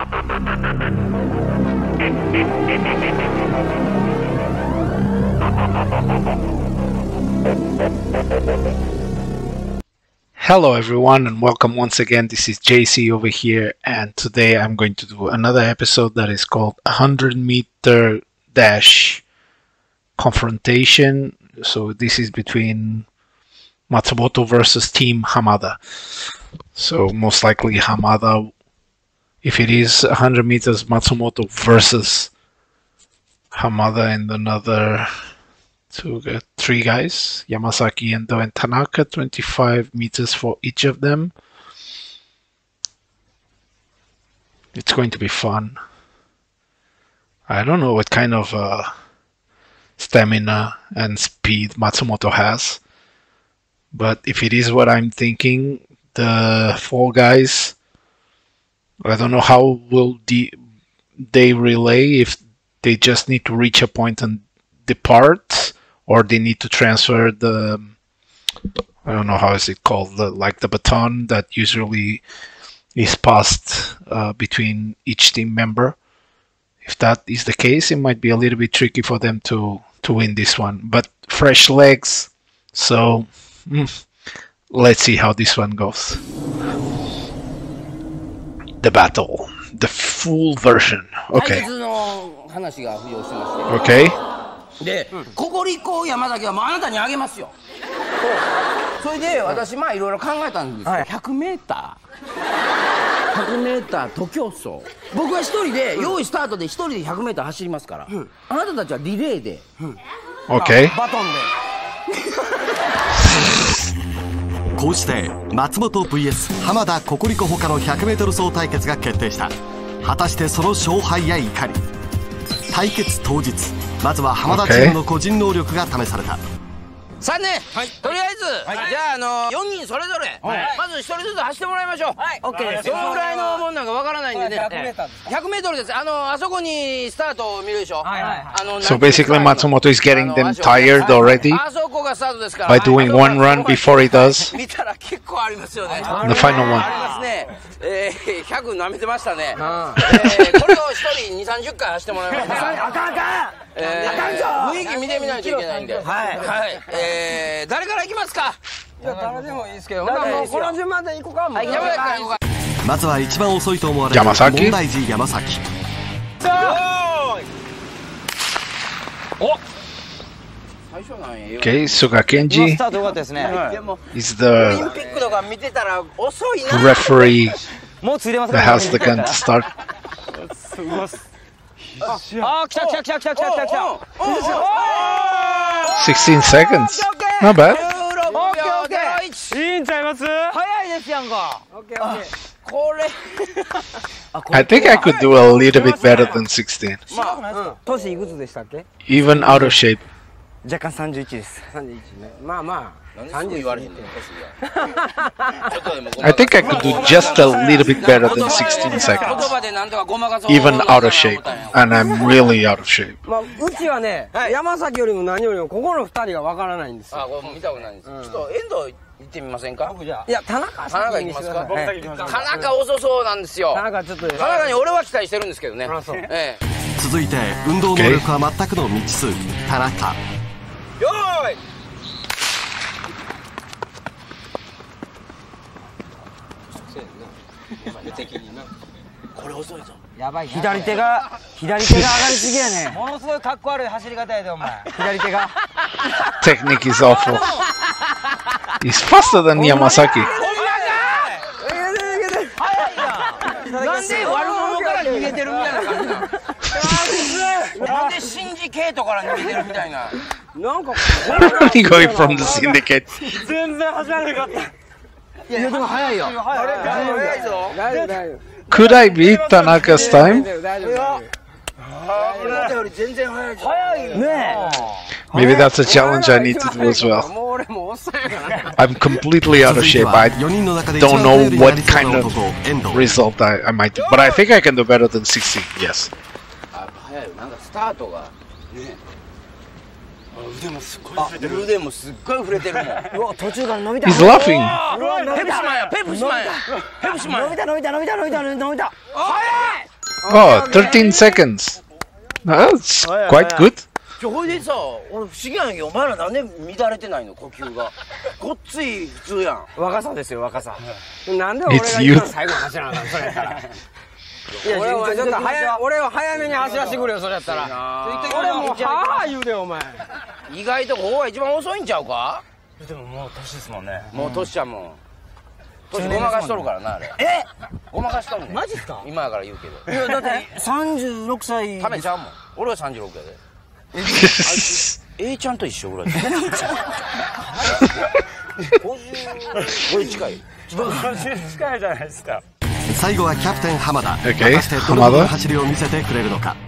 Hello everyone and welcome once again. This is JC over here, and today I'm going to do another episode that is called 100-meter dash confrontation. So this is between Matsumoto versus Team Hamada. So most likely Hamada, if it is 100 meters, Matsumoto versus Hamada, and another three guys, Yamasaki, Endo, and Tanaka, 25 meters for each of them. It's going to be fun. I don't know what kind of stamina and speed Matsumoto has, but if it is what I'm thinking, the four guys, I don't know how will they relay, if they just need to reach a point and depart, or they need to transfer the, I don't know how is it called, like the baton that usually is passed between each team member. If that is the case, it might be a little bit tricky for them to win this one. But fresh legs, so let's see how this one goes. The battle, the full version. Okay. Okay. で、ココリコ山崎はもうあなたにあげますよ。それで私まあいろいろ考えたんですよ。100メーター徒競走。僕は一人で用意スタートで一人で100メーター走りますから。あなたたちはリレーで、 OK。 バトンで。こうして松本 VS 浜田ココリコ他の 100m 走対決が決定した。果たしてその勝敗やいかに。対決当日、まずは浜田チームの個人能力が試された。 さあね、とりあえず、じゃあ4人それぞれ、まず1人ずつ走ってもらいましょう。OK です。どのぐらいのもんなんかわからないんでね。100mです。あそこにスタートを見るでしょ。 So basically Matsumoto is getting them tired already by doing one run before he does 見たら結構ありますよね。 the final one. ありますね。100舐めてましたね。これを1人2、30回走ってもらいます。あかん雰囲気見てみないといけないんで。誰から行きますか。 いや、誰でもいいですけど、もうこの順番で行こうか。 まずは一番遅いと思われる問題児山崎。 Okay, Sugakenji is the referee that has the gun to start. 16 seconds. Not bad. I think I could do a little bit better than 16. Even out of shape. 若干31です。31ね。まあまあ。30言われへんねん。 I think I could do just a little bit better than 16 seconds. Even out of shape. And I'm really out of shape. まあうちはね、山崎よりも何よりもここの2人がわからないんですよ。 あ、これ見たことないんです。ちょっと遠藤行ってみませんか。 いや、田中行きますか。田中遅そうなんですよ。田中に俺は期待してるんですけどね。 続いて運動能力は全くの未知数、田中。 よーい。これ遅いぞ。 やばい。左手が上がりすぎやね。ものすごいかっこ悪い走り方やでお前。左手が。 Technique is awful. He's faster than Yamasaki. なんで悪者から逃げてるみたいな感じなの。なんでシンジケートから逃げてるみたいな。 なんか going from the syndicate. 全然走らなかった。 いやでも早いよ。早いぞ。 大丈夫。 Could I beat Tanaka's time? Maybe that's a challenge I need to do as well. I'm completely out of shape. I don't know what kind of result I might do. But I think I can do better than 16, yes. He's laughing. Oh, 13 seconds. That's quite good. ほいでさ、俺不思議なんやけど、お前らなんで乱れてないの、呼吸が。ごっつい普通やん。 若さですよ、若さ。なんで俺が It's 一 you. 番最後に走らなあかん、それやったら。俺は早めに走らせてくれよ、それやったら。俺もう、はぁ言うでよ、お前。 意外とここが一番遅いんちゃうか。 でももう年ですもんね。 もうトシちゃんも。トシごまかしとるからな、あれ。ごまかしとるねん。 マジっすか。 今やから言うけど。 いや、だって36歳。 ためちゃうもん。俺は36やで。A ちゃんと一緒ぐらい。50近い。 近いじゃないですか。 最後はキャプテン浜田。 Okay. 果たしてどのような走りを見せてくれるのか。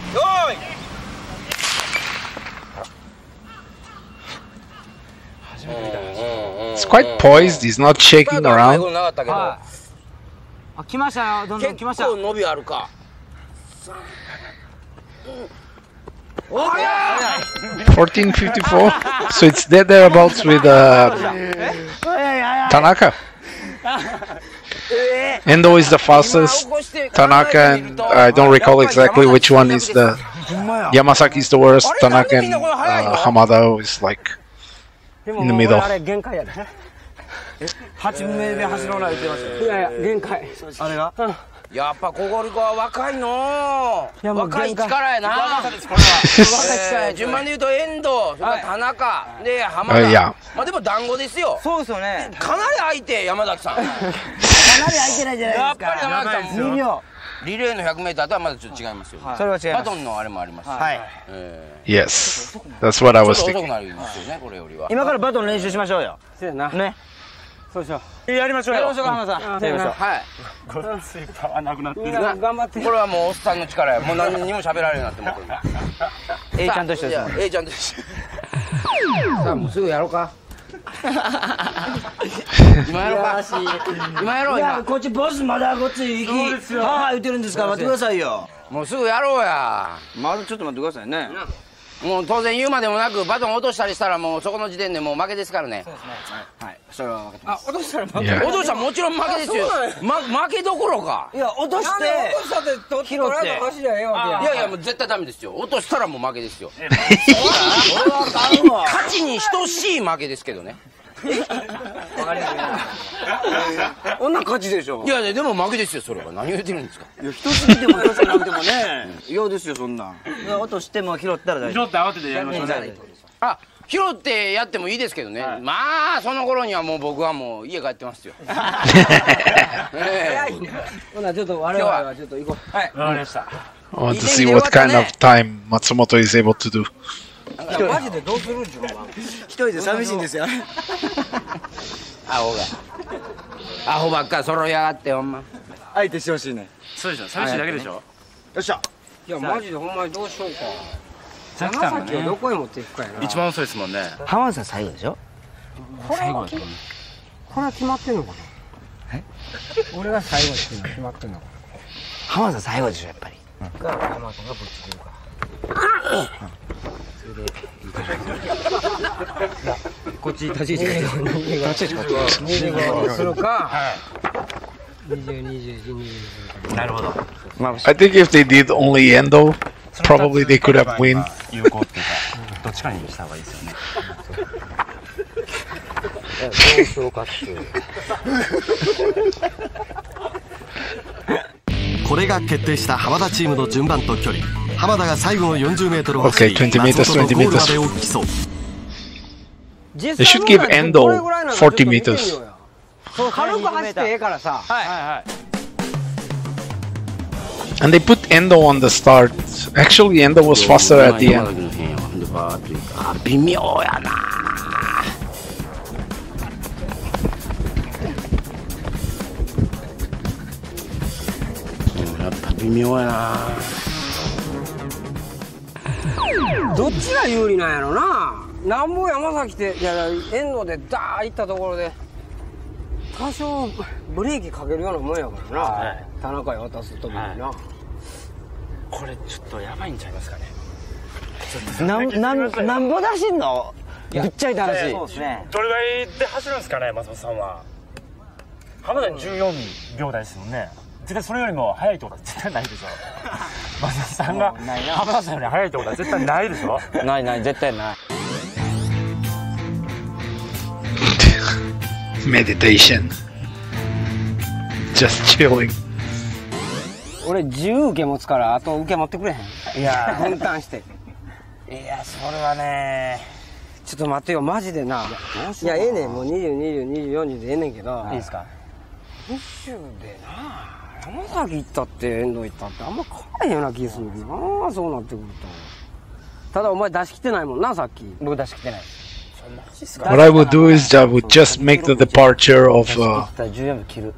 It's quite poised. He's not shaking 最 around. 後なかったけど。 あ、来ましたよ、どんどん来ました。 結構伸びあるか。 14:54. So it's dead thereabouts with Tanaka. Endo is the fastest. Tanaka and I don't recall exactly which one is the. Yamasaki is the worst. Tanaka and Hamada is like でも in the middle. あれ限界やで。8名で走ろうな言ってましたよ。いやいや限界。あれが？ やっぱココリコは若いのいやもう若い力やな。順番で言うと遠藤、それから田中で浜田。 いやまあでも団子ですよ。 そうですよね。 かなり相手山崎さん。 かなり空いてないじゃないですか。 やっぱり山崎さんも微妙。 リレーの 100m とはまだちょっと違いますよ。 それは違います。 バトンのあれもあります。 はい。 Yes, that's what I ちょっ was と遅く thinking. なるんですよね、これよりは。 今からバトン練習しましょうよ。そうやな。ね。そうしよう。やりましょうよ。やりましょうか浜田さん。やりましょう。 はい。 ごっついパワーなくなってる。 頑張って。 これはもうおっさんの力や。もう何にも喋られるようになってもう。 A ちゃんと一緒ですもん。 A ちゃんと一緒。さあもうすぐやろうか。今やろうか。今やろう今。 こっちボスまだこっち行き。はあ言ってるんですから待ってくださいよ。 もうすぐやろうや。 まだちょっと待ってくださいね。 もう当然言うまでもなくバトン落としたりしたらもうそこの時点でもう負けですからね。 はい。それは分かってます。落としたら Yeah. 落としたらもちろん負けですよ。負けどころか。 いや落として拾って。いいやいやもう絶対ダメですよ。落としたらもう負けですよ。勝ちに等しい負けですけどね。 女勝ちでしょ。 いやでも負けですよそれは。何を言ってるんですか。 いや一つ見ても一つなくてもね。嫌ですよそんなん。落としても拾ったら大丈夫。 拾って慌ててやりましょうね。 あ、拾ってやってもいいですけどね。まあその頃にはもう僕はもう家帰ってますよ。 ほなちょっと我々はちょっと行こう。はい。 わかりました。 I want to see what kind of time Matsumoto is able to do. マジでどうするんじゃ一人で寂しいんですよ。 アホが。アホばっかり揃いやがってほんま。 相手してほしいね。 そうでしょ。寂しいだけでしょ。 よっしゃ。 いやマジでほんまにどうしようか。 さっき長崎をどこへ持っていくかやな。 一番遅いですもんね。 浜田さん最後でしょ。 これは決まってんのかな。俺が最後っていうのは決まってんのか浜田さん最後でしょやっぱり。 な。だから浜田さんがぶっつけるか。 こっち立ち位置が。立ち位置が。 25するか。20、21、22。 なるほど。 I think if they did only Endo, probably they could have win. 有効っていうか、どっちかにした方がいいですよね。 どうしようかっていう。 これが決定した浜田チームの順番と距離。浜田が最後の 40m を走り、 Okay, 20 meters, 松本のゴールまでを 20 meters. 競う。 They should give Endo 40 meters. 軽く走ってええからさ。 はいはい。 And they put Endo on the start. Actually, Endo was faster at the end. 微妙やな。やっぱ微妙やな。 どっちが有利なんやろな。なんぼ山崎っていや遠藤でダー行ったところで多少ブレーキかけるようなもんやからな、 はい、 田中へ渡す時にな、はい、 これちょっとやばいんちゃいますかね。 なんぼ出しんのぶっちゃいた話。 そうですね。どれぐらいで走るんですかね松本さんは。浜田に14秒台ですもんね。 絶対それよりも速いってことは絶対ないでしょ。松本さんが浜田さんより速いってことは絶対ないでしょ。 ないない、絶対ない。 Meditation. Just chilling. 俺10受け持つからあと受け持ってくれへん。 いや分担して。 いや、それはね、 ちょっと待ってよ、マジでな。いや、ええねん、もう20、20、20、40でええねんけど。 いいですか。 九州でな、山崎行ったって遠藤行ったってあんま変わらへんような気するな、そうなってくると。ただお前出し切ってないもんな、さっき。 僕出し切ってない。 What I would do is I would just make the departure of 14分切る。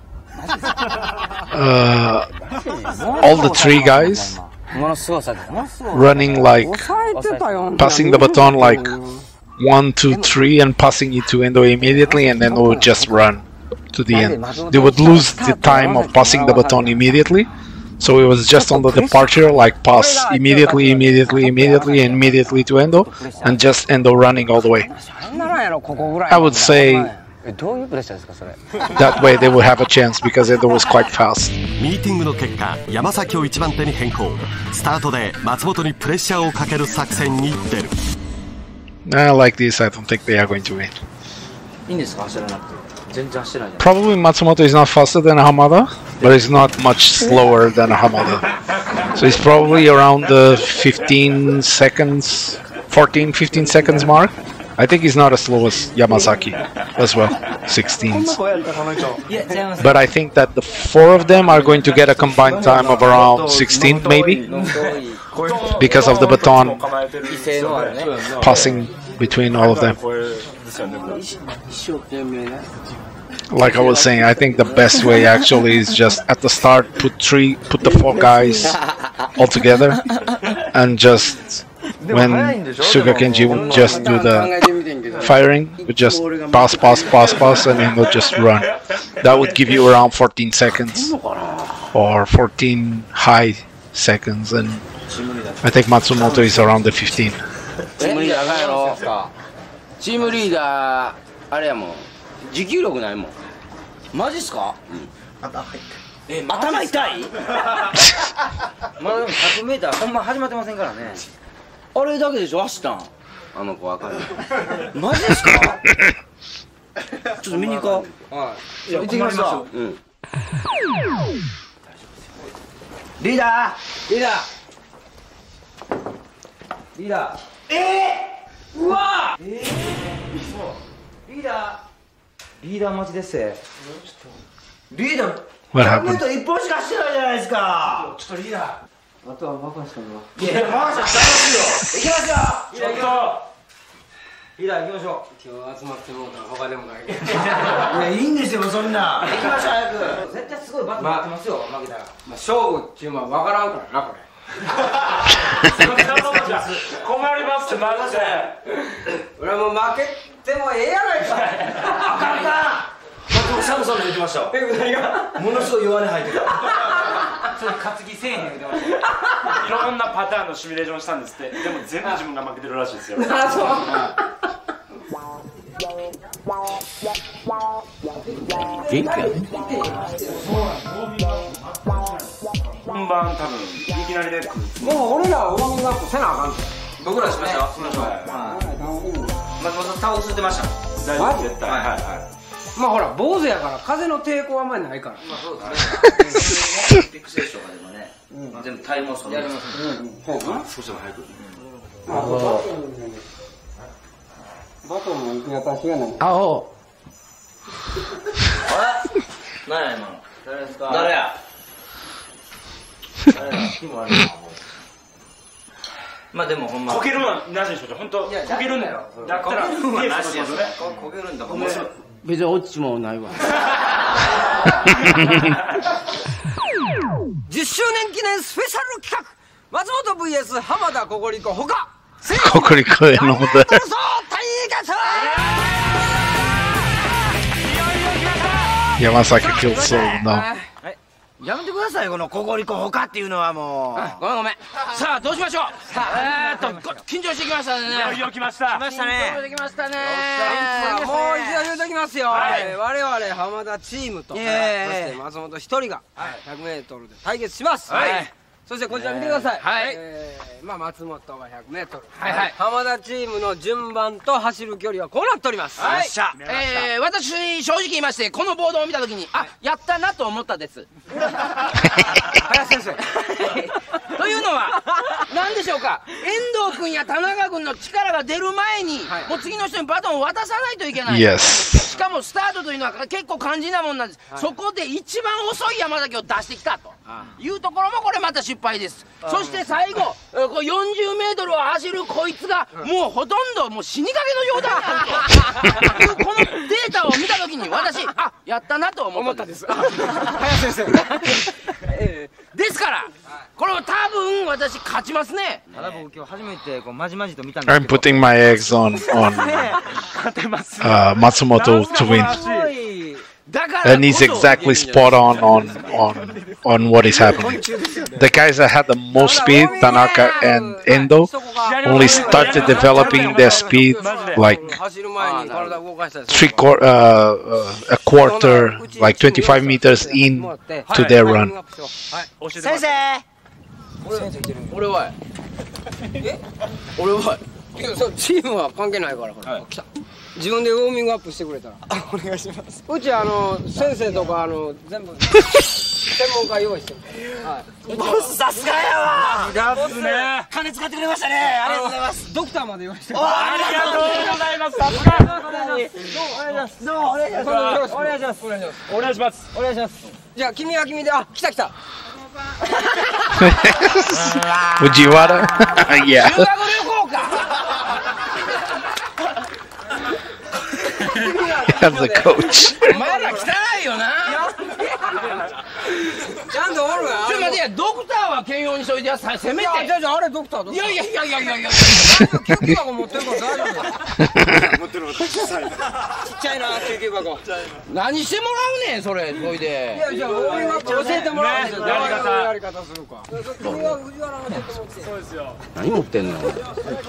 all the three guys ものすごさで。 running like 抑えてたよ。 passing the baton like 1, 2, 3 and passing it to Endo immediately, and then they would just run to the end. They would lose the time of passing the baton immediately, so it was just on the departure, like pass immediately, immediately, immediately, and immediately to Endo, and just Endo running all the way. I would say どういうプレッシャーですかそれ。 that way they would have a chance because Endo was quite fast. ミーティングの結果、山崎を1番手に変更。スタートで松本にプレッシャーをかける作戦に出る。 Like this, I don't think they are going to win. いいんですか走らなくて。全然走らない。 Probably Matsumoto is not faster than Hamada, but he's not much slower than Hamada. So he's probably around the 15 seconds, 14, 15 seconds mark. I think he's not as slow as Yamazaki as well, 16s. But I think that the four of them are going to get a combined time of around 16 maybe, because of the baton passing between all of them. Like I was saying, I think the best way actually is just at the start put the four guys all together, and just when Suga Kenji would just do the firing, would just pass, and then would just run. That would give you around 14 seconds or 14 high seconds, and I think Matsumoto is around the 15. チームリーダーあれやもん、持久力ないもん。マジっすか？頭痛い？ まだでも 100m ほんま始まってませんからね。 あれだけでしょ走ったん？あの子赤い。マジですか？ちょっと見に行こう。はい。行ってきました。うん。リーダー、リーダー、リーダー。うわ！リーダー待ちです。リーダー。 What happened? 1本しかしてないじゃないですか。ちょっとリーダー。あとは任せたの。いや、任せたらますよ。行きますよ。リーダー行きましょう。リーダー行きましょう。今日集まってもうたら他でもない。いや、いいんですよ、そんな。行きましょう、早く。絶対すごいバトル待ってますよ、負けたら。勝負っていうのは分からんからな、これ。困りますってマジで。俺はもう負けてもええやないか。あかんか。サムさんの言ってました。何が？ものすごい弱音吐いてた。それ担ぎせえへん言ってました。 いろんなパターンのシミュレーションしたんですって。でも全部自分が負けてるらしいですよ。 あ、そう。元気やね。 本番多分いきなりで来る。 もう俺らはウォーミングアップせなあかんねん。 僕らしましょう。しましょう。松本さん倒してました。 大丈夫絶対。はいはい。 まあほら坊主やから風の抵抗はあんまりないから。 まあそうですね。ピクセーションがでもね、全部タイムモーションやります。少しでも早く。 バトンの行き渡しがない。 あお。あれ？何や今の？誰ですか？誰や？気もあるな。まあでもほんま。 こけるのはなしでしょうね。本当。こけるんだよ。やったら。こけるんだ。別に落ちもないわ。10周年記念スペシャル企画。松本 VS 浜田ココリコほか。 ココリコへの対決。Yamasaki killed Soul now. やめてくださいこのココリコほかっていうのはもう。ごめんごめん。さあどうしましょう。緊張してきましたね。 いよいよ来ました。 緊張してきましたね。 もう一度言うときますよ。我々浜田チームとそして松本一人が 100m で対決します。そしてこちら見てください。まあ松本が 100m、浜田チームの順番と走る距離はこうなっております。 私正直言いましてこのボードを見たときにやったなと思ったです。 林先生。 というのは何でしょうか。遠藤君や田中君の力が出る前にもう次の人にバトンを渡さないといけない。しかもスタートというのは結構肝心なもんなんです。そこで一番遅い山崎を出してきたというところもこれまた失敗です。そして最後40m を走るこいつがもうほとんどもう死にかけの状態なんというこのデータを見た時に私やったなと思ったんです。 林先生。 ですからこれは多分私勝ちますね。 ただ僕今日初めてこうまじまじと見たんですけ I'm ど。 putting my eggs on Matsumoto to win. And he's exactly spot on what is happening. The guys that had the most speed, Tanaka and Endo, only started developing their speed like a quarter, like 25 meters in to their run. 先生。 俺はチームは関係ないから。来た。自分でウォーミングアップしてくれたら。お願いします。うち先生とか全部専門家用意してる。 ボスさすがやわ。 ボスね。 金使ってくれましたね。ありがとうございます。 ドクターまで用意してる。 ありがとうございます。さすが。 どうもお願いします。お願いします。 お願いします。 お願いします。 じゃあ君は君で来た来た。 Fujiwara? Yeah. 修学旅行か。 As the coach. まだ汚いよな。 ちゃんとおるわ。 ちょっと待ってや、ドクターは兼用にしといてや、せめて。 あれドクター。 いや。 救急箱持ってるから大丈夫。持ってる。ちっちゃいな救急箱。 何してもらうねんそれそいで。 いやじゃあ教えてもらうんですよ。 やり方するか。君は藤原のちょっと持って。そうですよ。 何持ってんの。こ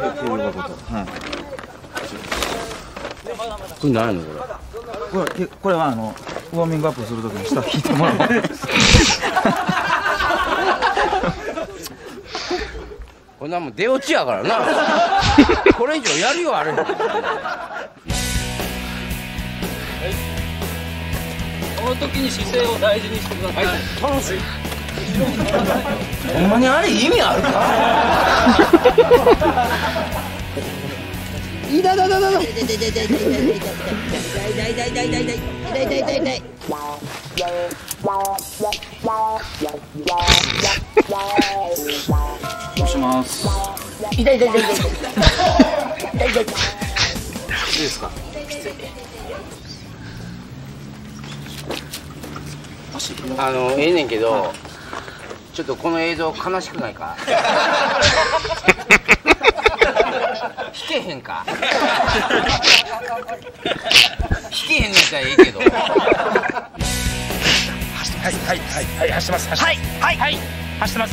れ何やのこれはウォーミングアップするときに下引いてもらう。 こんなもん出落ちやからな。これ以上やるよあれ。 この時に姿勢を大事にしてください。 楽しい。ほんまにあれ意味あるか。痛い。 押します。 痛い。いいですか。ええねんけど、ちょっとこの映像悲しくないか。弾けへんか。弾けへんのやったらいいけど。 はい走ってます。はい走ってます。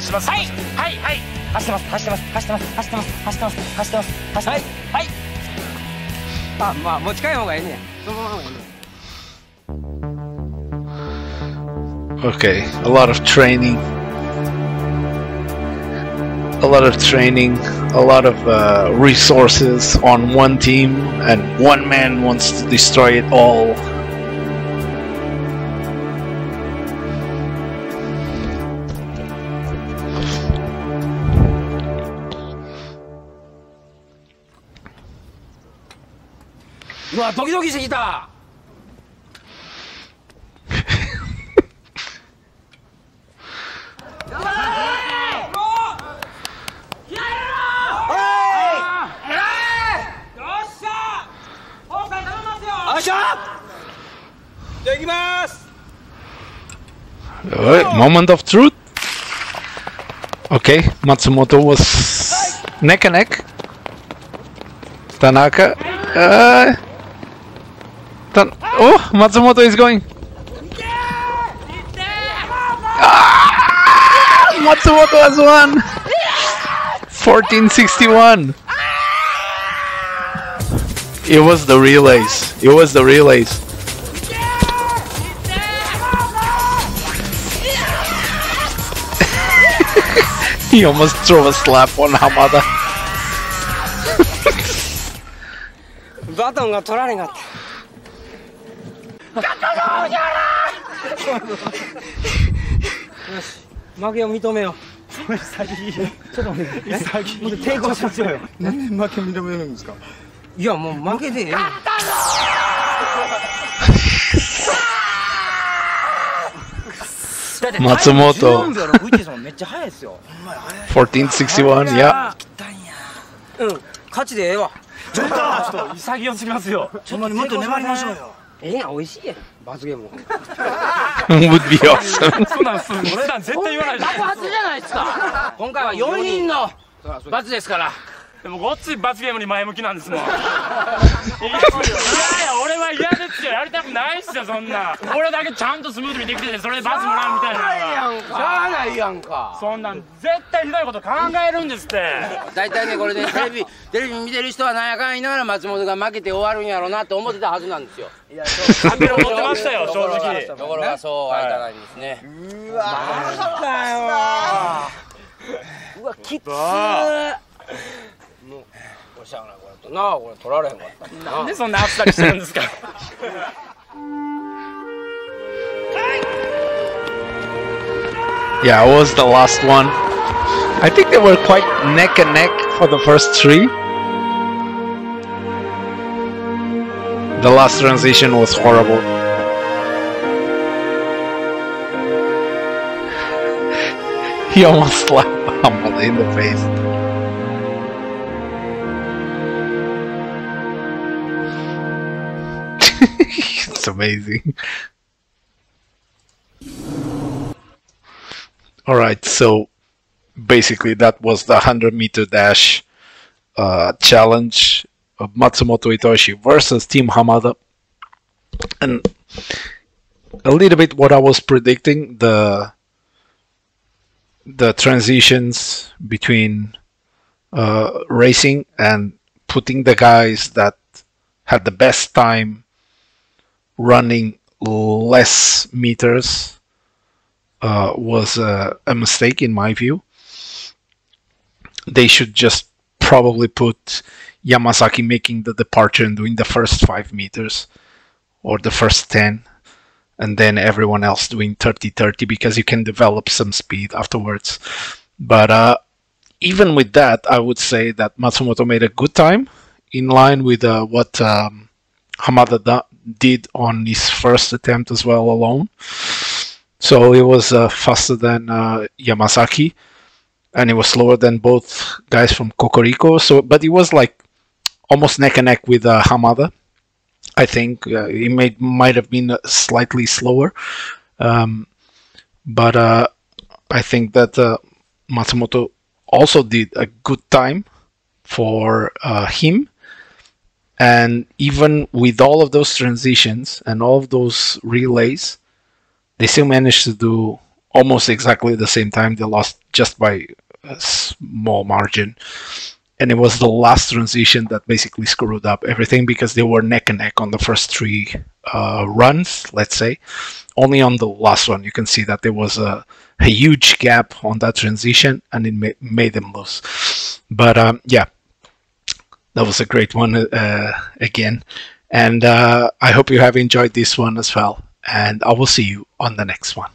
まあ持ち帰る方がいいね。そのままがいいね。 Okay, a lot of training, a lot of resources on one team, and one man wants to destroy it all. うわドキドキしてきた。 Moment of truth. Okay, Matsumoto was neck and neck. Tanaka. Oh, Matsumoto is going. Matsumoto has won! 1461! It was the relays. It was the relays. He almost threw a slap on Hamada. バトンが取られんかった。よし、負けを認めよう。ちょっと待って、もっと抵抗しましょうよ。 なんで負け認めるんですか？ いや、もう負けてええよ。 Matsumoto. めっちゃ速いですよ。 1461, yeah. うん、勝ちでええわ。 ちょっと潔すぎますよ。 そんなにもっと粘りましょうよ。 ええやん、美味しいやん。罰ゲーム。 Would be awesome. そんなんそんなん絶対言わないで。 爆発じゃないですか。今回は4人の罰ですから。 でもごっつい罰ゲームに前向きなんですもん。いやいや、俺は嫌ですよ。やりたくないっすよ、そんな。俺だけちゃんとスムーズにできてて、それで罰もらうみたいな。 しゃあないやんか。 そんなん絶対ひどいこと考えるんですって。 大体ね、これね、テレビ見てる人はなんやかん言いながら松本が負けて終わるんやろうなって思ってたはずなんですよ。いや、 勝手に思ってましたよ、正直。 ところがそうはいかないんですね。 うわーだよ。うわ、きつー。もう、これしゃあない、これなあ、これ取られへんかった。 なんでそんなあっさりしてるんですか。 Yeah, it was the last one. I think they were quite neck and neck for the first three. The last transition was horrible. He almost slapped Hamada in the face. It's amazing. Alright, so basically that was the 100-meter dash challenge of Matsumoto Itoshi versus Team Hamada. And a little bit what I was predicting, the transitions between racing and putting the guys that had the best time running less meters was a mistake in my view. They should just probably put Yamasaki making the departure and doing the first 5 meters or the first 10, and then everyone else doing 30-30 because you can develop some speed afterwards. But even with that, I would say that Matsumoto made a good time in line with what Hamada did on his first attempt as well alone. So it was faster than Yamasaki, and it was slower than both guys from Kokoriko. So, but it was like almost neck and neck with Hamada. I think it might have been slightly slower, but I think that Matsumoto also did a good time for him. And even with all of those transitions and all of those relays, they still managed to do almost exactly the same time. They lost just by a small margin. And it was the last transition that basically screwed up everything because they were neck and neck on the first 3 runs, let's say. Only on the last one, you can see that there was a huge gap on that transition and it made them lose. But yeah, that was a great one again. And I hope you have enjoyed this one as well. And I will see you on the next one.